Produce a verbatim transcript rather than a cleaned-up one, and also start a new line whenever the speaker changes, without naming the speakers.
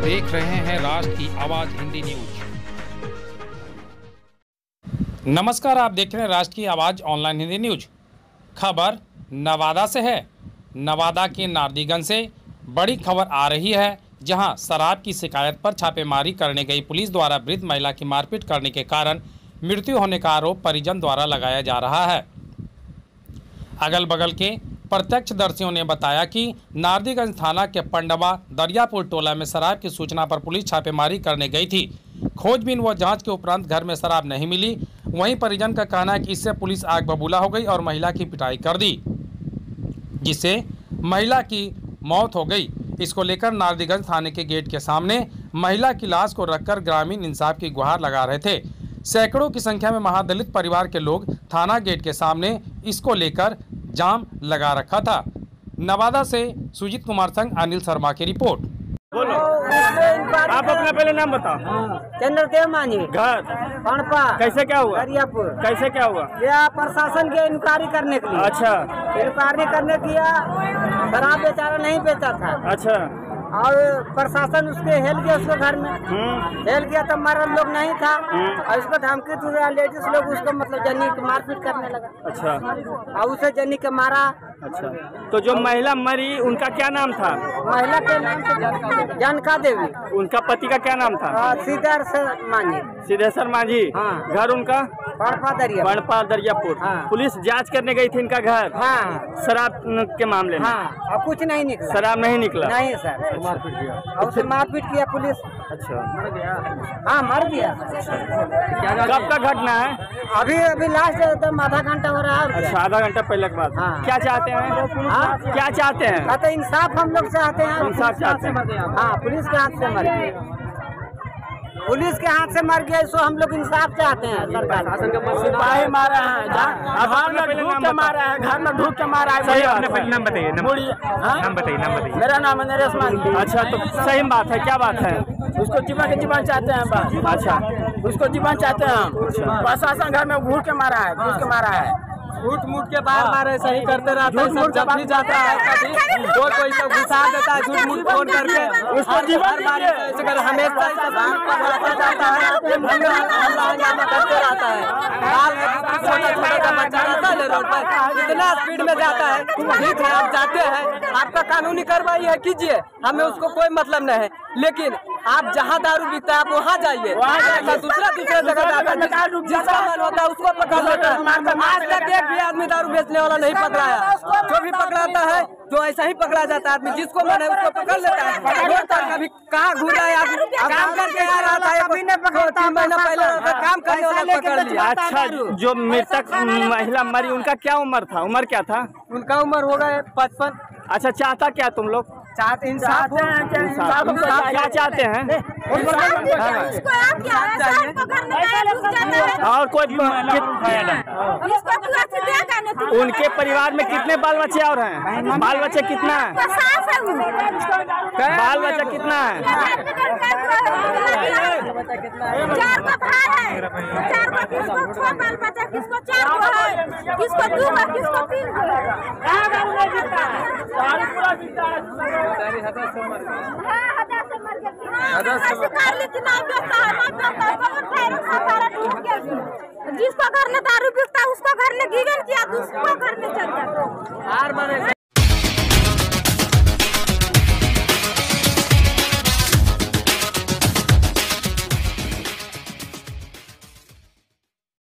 देख रहे हैं राष्ट्र की आवाज हिंदी न्यूज। नमस्कार, आप देख रहे हैं राष्ट्र की आवाज ऑनलाइन हिंदी न्यूज। खबर नवादा से है। नवादा के नारदीगंज से बड़ी खबर आ रही है, जहां शराब की शिकायत पर छापेमारी करने गई पुलिस द्वारा वृद्ध महिला की मारपीट करने के कारण मृत्यु होने का आरोप परिजन द्वारा लगाया जा रहा है। अगल बगल के प्रत्यक्षदर्शियों ने बताया कि नारदीगंज थाना के पंडवा दरियापुर टोला में शराब की सूचना पर पुलिस छापेमारी करने गई थी। खोजबीन व जांच के उपरांत घर में शराब नहीं मिली। वहीं परिजन का कहना है कि इससे पुलिस आग बबूला हो गई और महिला की पिटाई कर दी, जिससे महिला की मौत हो गई। इसको लेकर नारदीगंज थाने के गेट के सामने महिला की लाश को रखकर ग्रामीण इंसाफ की गुहार लगा रहे थे। सैकड़ों की संख्या में महादलित परिवार के लोग थाना गेट के सामने इसको लेकर जाम लगा रखा था। नवादा से सुजीत कुमार संग अनिल शर्मा की रिपोर्ट।
बोलो, आप अपना पहले नाम बताओ।
चंद्रदेव मांझी,
घर
पणपा,
कैसे क्या हुआ?
दरियापुर।
कैसे क्या हुआ?
यह प्रशासन के इंक्वायरी करने के लिए।
अच्छा,
इंक्वायरी करने किया, शराब बेचारा नहीं बेचा था।
अच्छा,
और प्रशासन उसके हेल गया, उसको घर में हेल गया तो मरद लोग नहीं था और उसको धमकी दिया। लेडीज लोग उसको मतलब जनी की मारपीट करने लगा। अच्छा, और उसे जनी के मारा।
अच्छा, तो जो महिला मरी उनका क्या नाम था?
महिला के नाम से जानका देवी।
उनका पति का क्या नाम था?
सिद्धेश्वर मांझी।
सिद्धेश्वर मांझी।
हाँ।
घर उनका
पणपा दरियापुर।
पणपा दरियापुर।
हाँ।
पुलिस जांच करने गई थी इनका घर।
हाँ।
शराब के मामले में।
हाँ, और कुछ नहीं निकला।
शराब नहीं निकला?
नहीं सर, मारपीट किया और उसे मारपीट किया पुलिस।
अच्छा,
मर गया। हाँ, मर गया।
कब का घटना है?
अभी अभी लास्ट एकदम आधा घंटा हो रहा है।
अच्छा, आधा घंटा पहले के बाद।
हाँ।
क्या चाहते हैं?
हाँ?
क्या चाहते हैं?
कहते इंसाफ हम लोग चाहते हैं।
इंसाफ चाहते हैं।
हाँ, पुलिस के हाथ से मर गया। पुलिस के हाथ से मर गया, इसको हम लोग इंसाफ चाहते हैं। सरकार
सिपाही मारा है, घर में ढूक के मारा है, घर में ढूक के मारा है। सही बात है।
नाम बताइए, नाम बताइए, नाम बताइए।
मेरा नाम है नरेश मांझी। अच्छा, तो सही बात है, क्या बात है? उसको जीवन के जीवन चाहते हैं बस। अच्छा, उसको जीवन चाहते हैं हम। प्रशासन घर में घूर के मारा है, घूर के मारा है,
झूठ मूठ के बार बार ऐसा ही करते रहता है। सब जब भी जाता है कभी कोई कोई सब घुसा देता है, झूठ मूठ फोन करके उसको जीवन हमेशा जाता है, हंगामा करते रहता है। छोटा छोटा बच्चा रहता है रोड पर, इतना स्पीड में जाता है। ठीक है, आप जाते हैं, आपका कानूनी कार्रवाई है, कीजिए, हमें उसको कोई मतलब नहीं है। लेकिन आप जहाँ दारू बिकता है आप वहाँ जाइए। दूसरा दूसरा जगह जाता है, जिसका मन होता है उसको पकड़ लेता है। आज तक एक भी आदमी दारू बेचने वाला नहीं पकड़ाया। जो भी पकड़ाता है, जो ऐसा ही पकड़ा जाता है, आदमी जिसको मन है उसको पकड़ लेता है। कभी कहाँ घूर रहा है, आदमी काम करके आ रहा था, तीन महीना पहले काम करने वाला पकड़ लिया।
अच्छा, जो मृतक महिला मरी उनका क्या उम्र था? उम्र क्या था
उनका? उम्र होगा पचपन। अच्छा,
चाहता क्या तुम लोग?
चाहते इंसाफ है।
इंसाफ क्या चाहते हैं? और कोई उनके परिवार में कितने बाल बच्चे और हैं? बाल बच्चे कितना है? बाल बच्चा कितना है?
चार को भाई है, चार को किसको छह बाल बच्चा, किसको चार को है, किसको दो को, किसको तीन को। हाँ, हजार से मर गया। हाँ, हजार से मर गया। ऐसे कर ली कि ना बेचता है, ना बेचता है, बहुत पैर सारा टूट गया। जिसको घर में दारू बिकता है उसको घर में गिवन किया, दूसरो घर में चल जाता है।